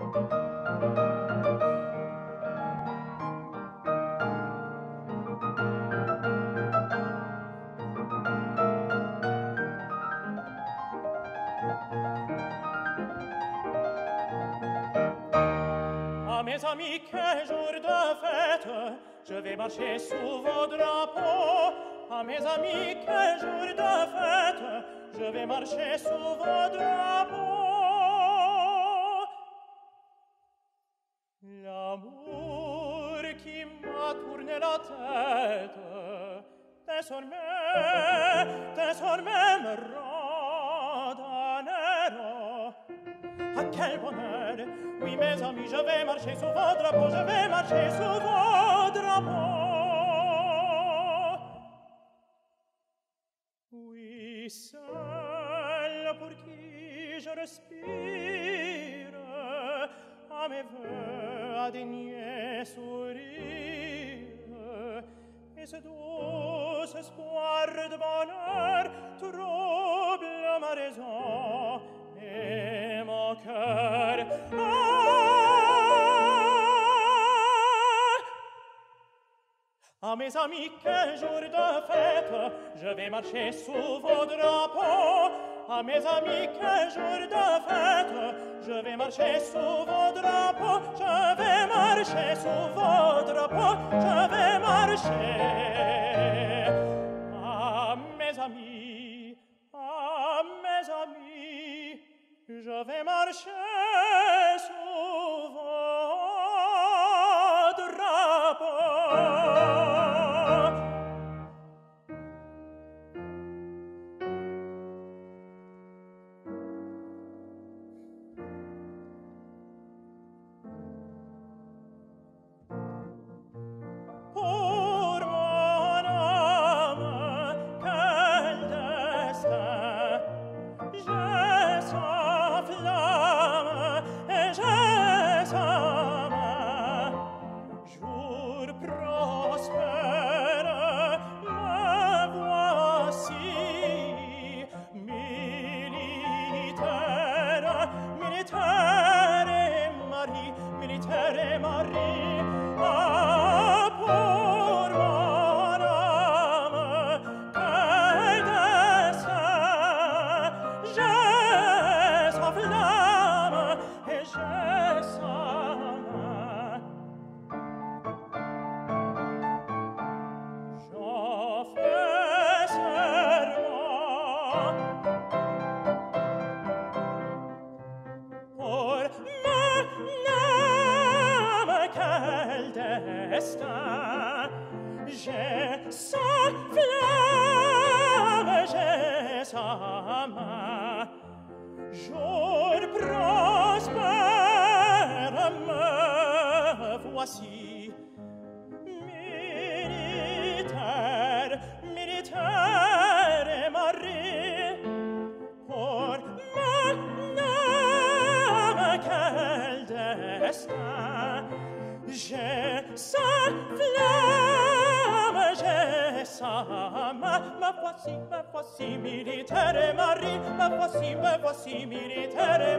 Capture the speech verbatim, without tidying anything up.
Mes amis, quel jour de fête, je vais marcher sous vos drapeaux. À mes amis, quel jour de fête, je vais marcher sous vos drapeaux. L'amour qui m'a tourné la tête, désormais, désormais me condamneront. Ah, quel bonheur! Oui, mes amis, je vais marcher sous vos drapeaux, je vais marcher sous vos drapeaux. Oui, celle pour qui je respire, à mes voeux, à daigner sourire, et ce doux espoir de bonheur trouble ma raison et mon cœur. Ah, mes amis, quel jour de fête, je vais marcher sous vos drapeaux. Ah, mes amis, quel jour de fête, je vais marcher sous vos drapeaux. Je vais marcher sous vos drapeaux, je vais marcher. Ah, mes amis, ah, mes amis, je vais marcher sous vos drapeaux. J'ai sa flamme, j'ai sa main. Jour prospère, me voici. Militaire, militaire et mari. Pour mon âme, quel destin. J'ai sa flamme, j'ai sa main. Me voici, me voici, militaire et mari. Me voici, me voici, militaire et